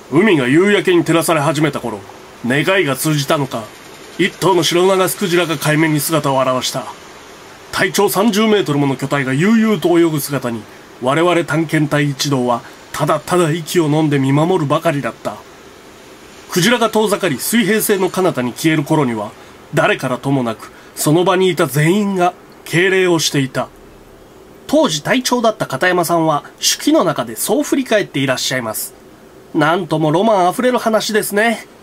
海が夕焼けに照らされ始めた頃、願いが通じたのか、一頭のシロナガスクジラが海面に姿を現した。体長30メートルもの巨体が悠々と泳ぐ姿に、我々探検隊一同はただただ息を飲んで見守るばかりだった。クジラが遠ざかり水平線の彼方に消える頃には、誰からともなくその場にいた全員が敬礼をしていた。当時隊長だった片山さんは手記の中でそう振り返っていらっしゃいます。なんともロマンあふれる話ですね。